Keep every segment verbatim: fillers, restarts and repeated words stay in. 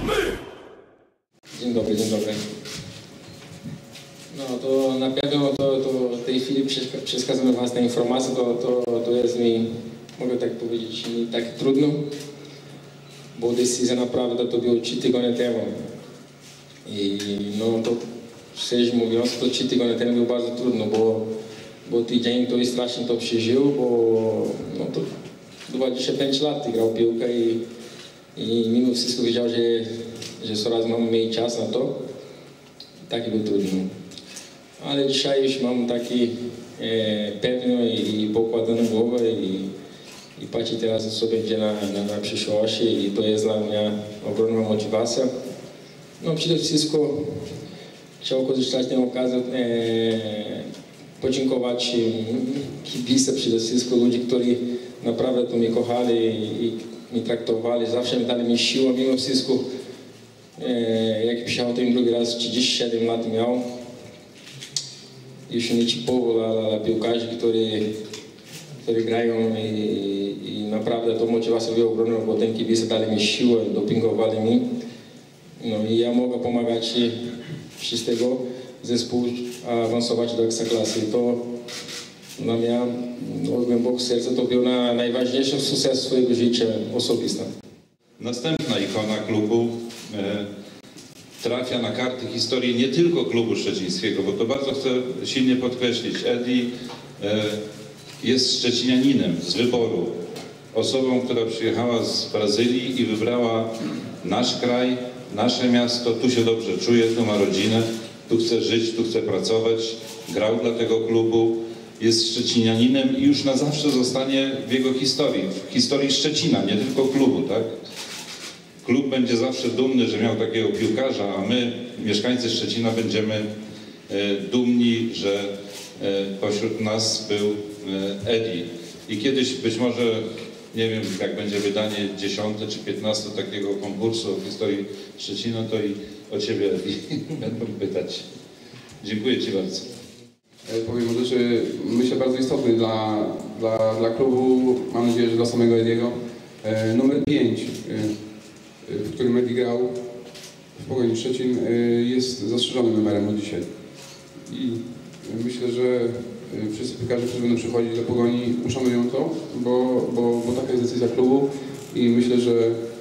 Dzień dobry, dzień dobry. No to na pewno to, to w tej chwili przekazujemy własne informacje, to, to, to jest mi, mogę tak powiedzieć, nie tak trudno, bo decyzja naprawdę to było trzy tygodnie temu. I no to szczerze mówiąc, to trzy tygodnie temu było bardzo trudno, bo, bo tydzień to strasznie to przeżył, bo no to dwadzieścia pięć lat grał piłkę i, i mimo wszystko wiedział, że, że coraz mam mniej czas na to. Tak było trudno. Ale dzisiaj już mam taki e, pewną i, i pokładaną głowę i, i patrzę teraz, co będzie na, na, na przyszłość i to jest dla mnie ogromna motywacja. No przede wszystkim chciałem korzystać z tej okazji, e, podziękować kibicom, przede wszystkim ludzi, którzy naprawdę to mnie kochali i, i mnie traktowali, zawsze mi dali mi siłę, mimo wszystko. E, jak przyjechał ten drugi raz, trzydzieści siedem lat miał. Już nie typowo dla, dla piłkarzy, którzy, którzy grają i, i naprawdę to motywacja była ogromna, bo ten kibice dali mi siłę, dopingowali mi. No i ja mogę pomagać z tego zespołu awansować do ekstraklasy. To dla mnie od głęboko serca to był na najważniejszy sukces swojego życia osobistego. Następna ikona klubu e, trafia na karty historii nie tylko klubu szczecińskiego, bo to bardzo chcę silnie podkreślić. Edi e, jest szczecinianinem z wyboru, osobą, która przyjechała z Brazylii i wybrała nasz kraj, nasze miasto, tu się dobrze czuje, tu ma rodzinę, tu chce żyć, tu chce pracować, grał dla tego klubu, jest szczecinianinem i już na zawsze zostanie w jego historii, w historii Szczecina, nie tylko klubu, tak? Klub będzie zawsze dumny, że miał takiego piłkarza, a my, mieszkańcy Szczecina, będziemy e, dumni, że e, pośród nas był e, Edi. I kiedyś być może, nie wiem, jak będzie wydanie dziesiąte czy piętnaste takiego konkursu o historii Szczecina, to i o Ciebie, Edi, będą pytać. Dziękuję Ci bardzo. Powiem o rzeczy, myślę, bardzo istotny dla, dla, dla klubu, mam nadzieję, że dla samego Ediego. E, numer pięć. E, w którym Edi grał w Pogoni Szczecin, jest zastrzeżonym numerem od dzisiaj. I myślę, że wszyscy piłkarze, którzy będą przychodzić do Pogoni, uszanują to, bo, bo, bo taka jest decyzja klubu i myślę, że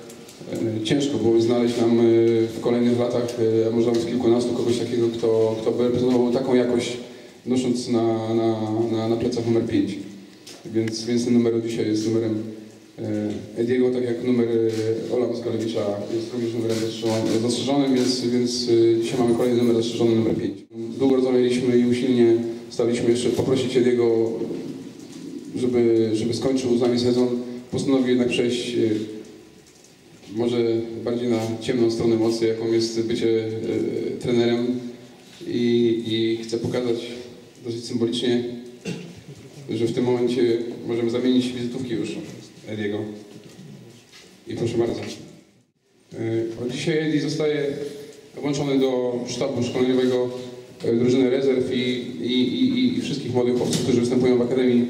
ciężko było znaleźć nam w kolejnych latach, a może nawet kilkunastu, kogoś takiego, kto, kto by reprezentował taką jakość, nosząc na, na, na, na plecach numer pięć. Więc, więc ten numer od dzisiaj jest numerem Ediego, tak jak numer Ola Moskalewicza jest również numerem zastrzeżonym, więc, więc dzisiaj mamy kolejny numer zastrzeżony, numer pięć. Długo rozmawialiśmy i usilnie staraliśmy jeszcze poprosić Ediego, żeby, żeby skończył z nami sezon. Postanowił jednak przejść może bardziej na ciemną stronę mocy, jaką jest bycie trenerem i, i chcę pokazać dosyć symbolicznie, że w tym momencie możemy zamienić wizytówki już Ediego. I proszę bardzo. Od dzisiaj Edi zostaje włączony do sztabu szkoleniowego drużyny rezerw i, i, i, i wszystkich młodych chłopców, którzy występują w Akademii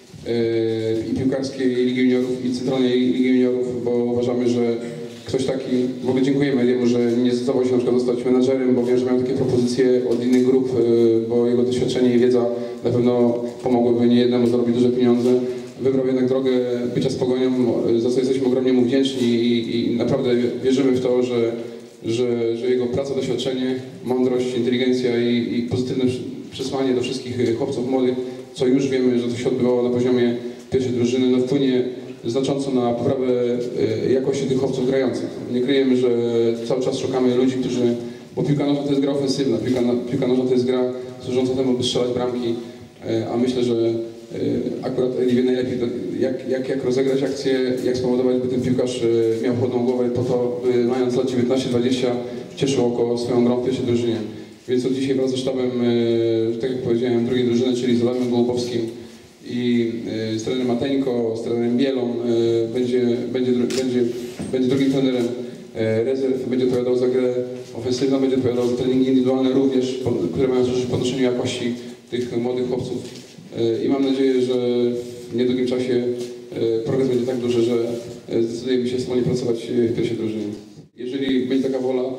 i piłkarskiej Ligi Juniorów i Centralnej Ligi Juniorów, bo uważamy, że ktoś taki, w ogóle dziękujemy Ediemu, że nie zdecydował się na przykład zostać menadżerem, bo wiem, że miał takie propozycje od innych grup, bo jego doświadczenie i wiedza na pewno pomogłyby niejednemu zarobić duże pieniądze. Wybrał jednak drogę bycia z Pogonią, za co jesteśmy ogromnie mu wdzięczni i, i naprawdę wierzymy w to, że, że, że jego praca, doświadczenie, mądrość, inteligencja i, i pozytywne przesłanie do wszystkich chłopców młodych, co już wiemy, że to się odbywało na poziomie pierwszej drużyny, no wpłynie znacząco na poprawę jakości tych chłopców grających. Nie kryjemy, że cały czas szukamy ludzi, którzy, bo piłka nożna to jest gra ofensywna, piłka, piłka nożna to jest gra służąca temu, by strzelać bramki, a myślę, że akurat Edi wie najlepiej, jak, jak, jak rozegrać akcję, jak spowodować, by ten piłkarz miał chłodną głowę po to, by mając lat dziewiętnaście dwadzieścia cieszył oko swoją grą w pierwszej drużynie. Więc od dzisiaj wraz ze sztabem, tak jak powiedziałem, drugiej drużyny, czyli z Adamem Gołubowskim i z trenerem Mateńko, z trenerem Bielą, będzie, będzie, będzie, będzie drugim trenerem rezerw, będzie odpowiadał za grę ofensywną, będzie odpowiadał za treningi indywidualne również, które mają służyć podnoszeniu jakości tych młodych chłopców. I mam nadzieję, że w niedługim czasie progres będzie tak duży, że zdecydujemy się wspólnie pracować w pierwszej drużynie. Jeżeli będzie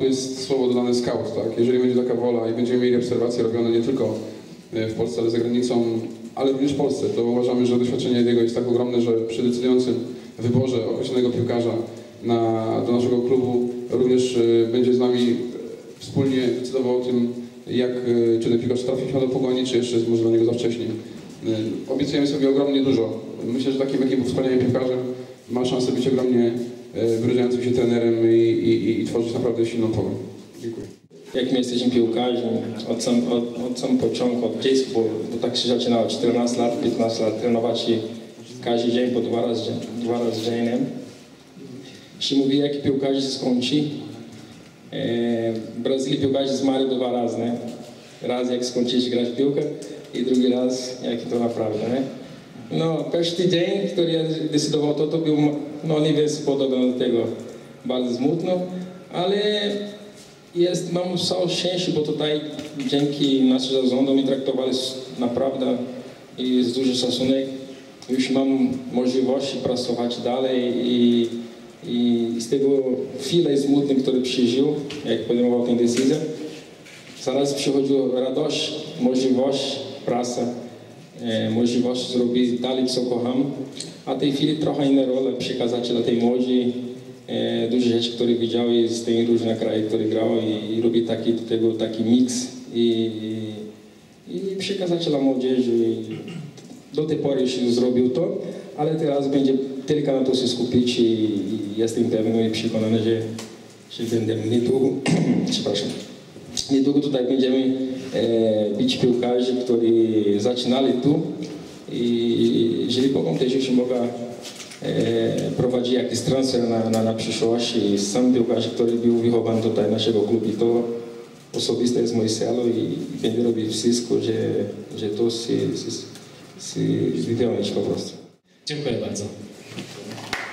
jest słowo dodane scout, tak? Jeżeli będzie taka wola i będziemy mieli obserwacje robione nie tylko w Polsce, ale za granicą, ale również w Polsce, to uważamy, że doświadczenie jego jest tak ogromne, że przy decydującym wyborze określonego piłkarza na, do naszego klubu również y, będzie z nami wspólnie decydował o tym, jak, y, czy ten piłkarz trafi do Pogoni, czy jeszcze jest może dla niego za wcześnie. Y, obiecujemy sobie ogromnie dużo. Myślę, że takim jakim był wspaniałym piłkarzem ma szansę być ogromnie y, wyróżniającym się trenerem i, i, i tworzyć naprawdę silną Pogoń. Dziękuję. Jak my jesteśmy piłkarzem, od, sam, od, od samego początku, od dziecka, bo, bo tak się zaczynało, czternaście lat, piętnaście lat, trenować się każdy dzień po dwa razy, dwa razy dziennie. Się mówi, jaki piłkarz się skończy. E, w Brazylii piłkarze zmarli dwa razy, nie? Raz jak skończysz grać w piłkę i drugi raz jak to naprawdę, nie? No, pierwszy dzień, który ja decydował to, to był, no nie wiem, podobno do tego, bardzo smutno, ale jest, mam całe szczęście, bo tutaj dzięki naszym zarządom mi traktowali naprawdę i z dużym szacunek. Już mam możliwość pracować dalej i, i z tego chwilę smutny, który przeżył, jak podejmował tę decyzję. Zaraz przychodziła radość, możliwość pracy, e, możliwość zrobić dalej, co kocham. A w tej chwili trochę inna rola przekazać dla tej młodzi e, duże rzeczy, które widziały z tych różnych krajów, które grały i, i robić taki, do tego taki miks i, i, i przekazać dla młodzieży. Do tej pory już zrobił to, ale teraz będzie tylko na to się skupić i, i jestem pewny i przekonany, że, że będziemy niedługo, przepraszam, niedługo tutaj będziemy e, być piłkarzy, którzy zaczynali tu i jeżeli Bogom też już mogę e, prowadzić jakiś transfer na, na, na przyszłość i sam piłkarz, który był wychowany tutaj naszego klubu, to osobiste jest moje celu i będę robić wszystko, że, że to się, się, się wypełnić po prostu. Dziękuję bardzo.